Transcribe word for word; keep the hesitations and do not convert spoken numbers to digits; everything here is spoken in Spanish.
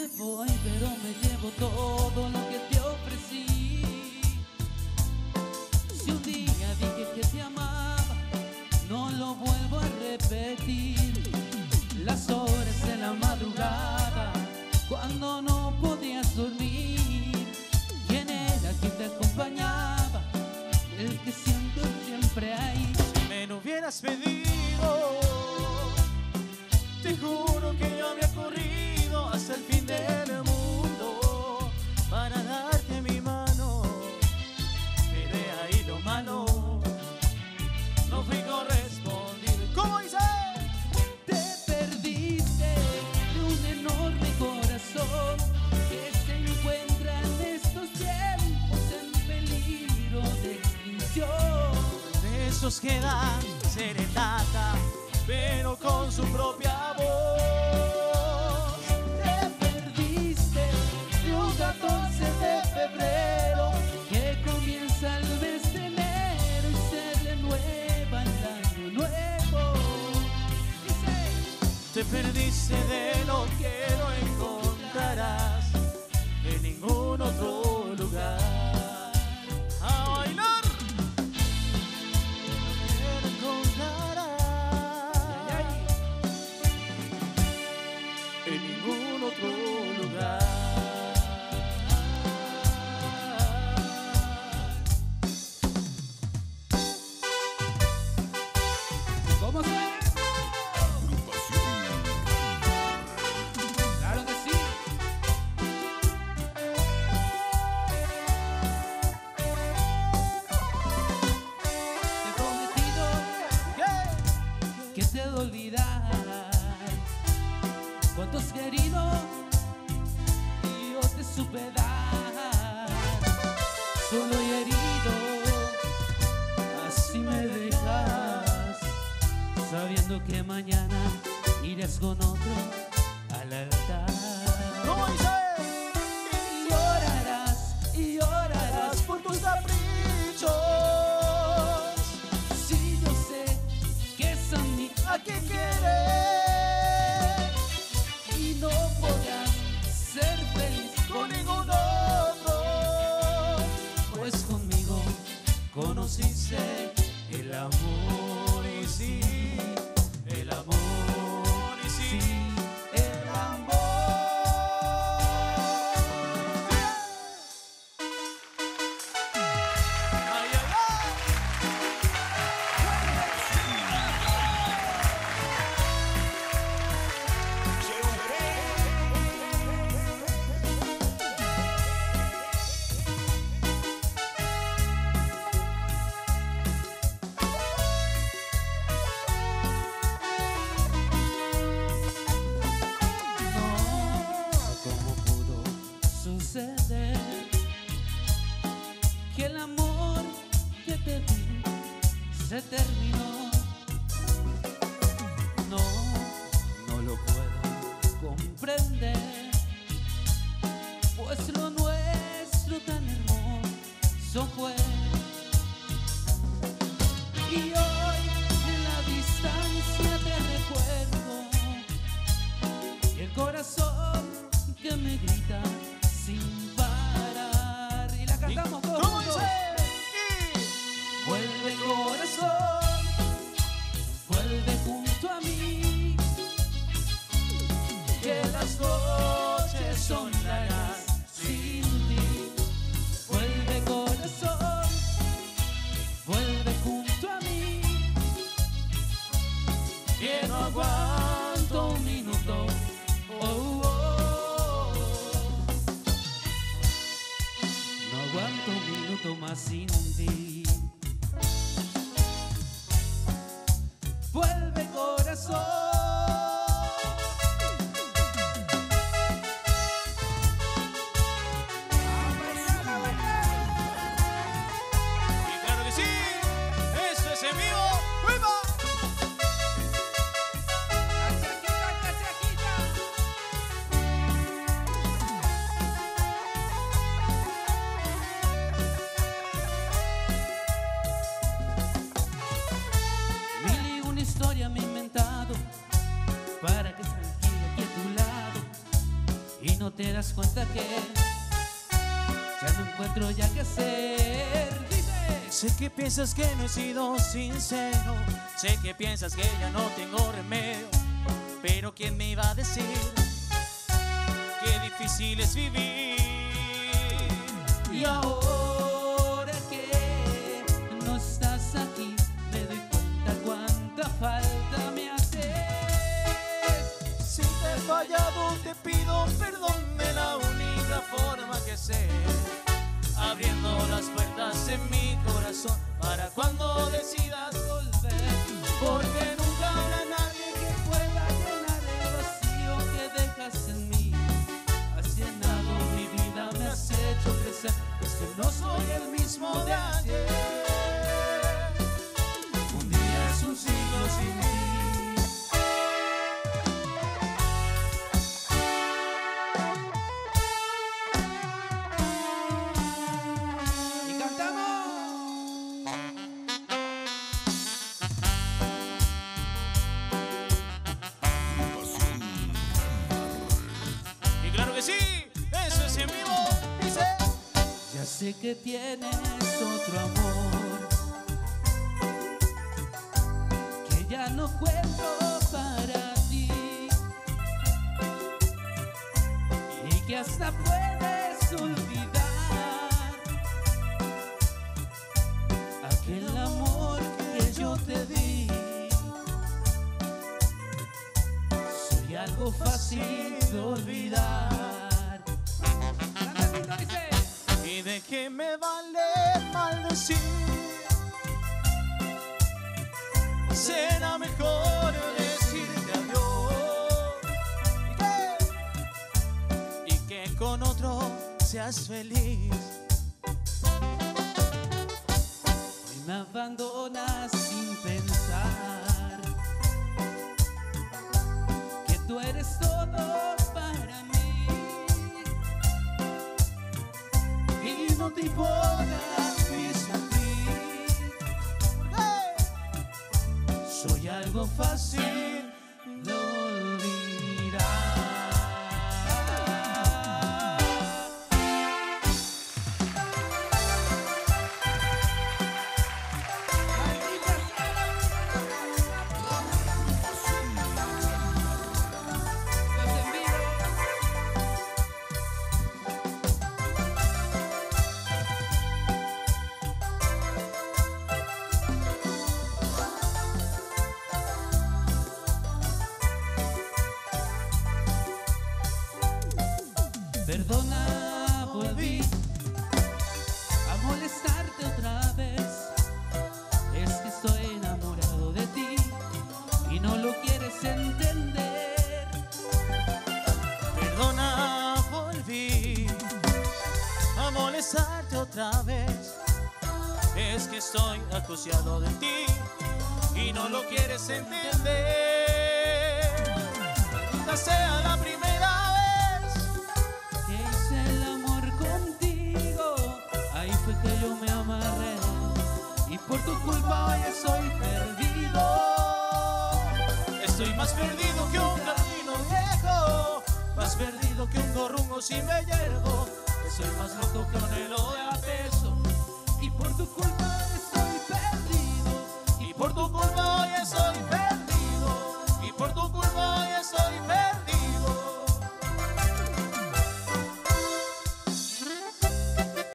me voy, pero me llevo todo lo que te ofrecí. Si un día dije que te amaba, no lo vuelvo a repetir. Las horas de la madrugada, cuando no podías dormir, ¿quién era quien te acompañaba? El que siento siempre ahí. Si me lo hubieras pedido, te juro que yo habría corrido hasta el fin del mundo para darte mi mano. Pero de ahí lo malo, no fui correspondido. ¿Cómo dice? Te perdiste de un enorme corazón que se encuentra en estos tiempos en peligro de extinción. De esos que dan serenata, pero con su propia voz. Te perdiste de un catorce de febrero que comienza el mes de enero y se renueva el año nuevo. Dice, te perdiste de lo que no encontrarás en ningún otro lugar. ¡A bailar! No encontrarás en ningún otro lugar. ¿cómo se? Claro que sí. Te he prometido que te he de olvidar cuánto has querido y yo te supe dar. Solo y herido, así me dejas, sabiendo que mañana irás con otro al altar. ¿Cómo dice? Y llorarás, y llorarás Por tus caprichos, si yo sé que es a mí ¿a qué quieres? y no podrás ser feliz Con ningún otro, pues conmigo conociste el amor y sí, el amor y sí, sí, el amor. ay, ay, ay. ¿Cómo pudo suceder que el amor que te di se terminó? No, no lo puedo comprender, pues lo nuestro tan hermoso fue. Y hoy en la distancia te recuerdo y el corazón que me grita sin parar. Y la cantamos todos ¿Cómo juntos. dice? Vuelve corazón, vuelve junto a mí, que las noches son largas sin ti. Vuelve corazón, vuelve junto a mí, que no aguanto un minuto. Oh, oh. No aguanto un minuto más sin ti. Vuelve corazón. Y claro que sí, eso es en vivo. ¡Viva! no te das cuenta que ya no encuentro ya qué hacer. Dice: sé que piensas que no he sido sincero, sé que piensas que ya no tengo remedio, pero ¿quién me iba a decir qué difícil es vivir? Y ahora que no estás aquí, me doy cuenta cuánta falta me haces. Si te he fallado, te pido perdón de la única forma que sé, abriendo las puertas en mi corazón para cuando decidas volver, porque nunca habrá nadie que pueda llenar el vacío que dejas en mí. Has llenado mi vida, me has hecho crecer, es que no soy el mismo de ayer. Un día es un siglo sin mí. Sé que tienes otro amor que ya no cuento para ti y que hasta puedes olvidar aquel amor que yo te di. Soy algo fácil de olvidar. ¿Y de qué me vale maldecir? Será mejor decirte adiós y que, y que con otro seas feliz. Hoy me abandonas sin pensar que tú eres todo para mí. Y no te importa mi sufrir, soy algo fácil de olvidar. Perdona, volví a molestarte otra vez. Es que estoy enamorado de ti y no lo quieres entender. Perdona, volví a molestarte otra vez. Es que estoy acuciado de ti y no lo quieres entender. Quizás sea la primera que hice el amor contigo, ahí fue que yo me amarré y por tu culpa hoy estoy perdido. Estoy más perdido que un camino viejo, más perdido que un corrungo sin me yergo. Soy más loco que un hilo de apellido.